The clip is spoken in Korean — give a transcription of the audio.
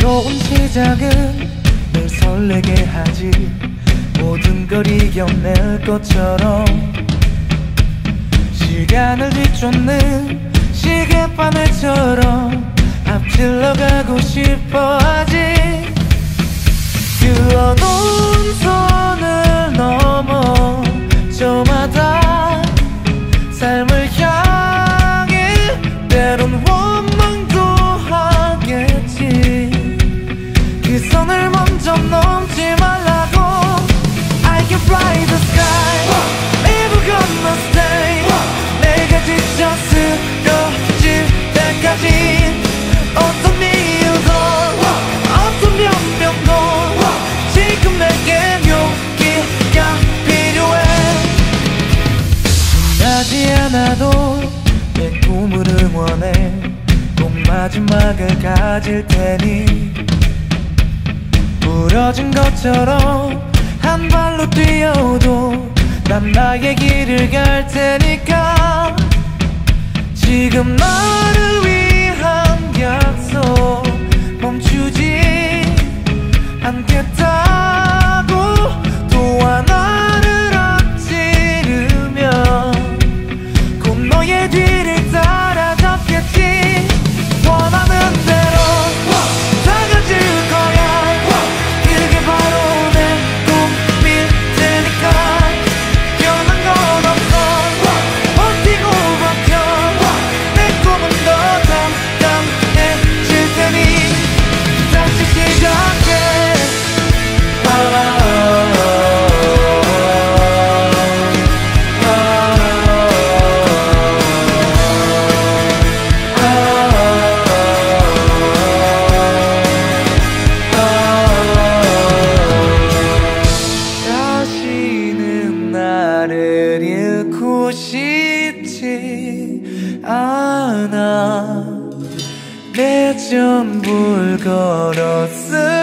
새로운 시작은 늘 설레게 하지. 모든 걸 이겨낼 것처럼 시간을 뒤쫓는 시계바늘처럼 앞질러 가고 싶어 하지. 그어놓은 손을 넘어 저마다 삶을 향해 때론 원망도 하겠지. 그 선을 먼저 넘지 말라고. I can fly the sky, never gonna stay. 내가 지쳐 쓰러질 때까지 어떤 이유도 어떤 변명도 지금 내겐 용기가 필요해. 신나지 않아도 내 꿈을 응원해. 꼭 마지막을 가질 테니 부러진 것처럼 한 발로 뛰어도 난 나의 길을 갈 테니까. 지금 너를 위한 약속 멈추지 않겠다고. 또 하나를 앞지르면 곧 너의 뒤를 따라잡겠지. 원하는 대로 다가질 거야. 그게 바로 내 꿈일 테니까. 변한 건 없어. 버티고 버텨. 내 꿈은 더 단단해질 테니 다시 시작해. 다시는 나를 잃고 싶지 않아. 내 전부를 걸었을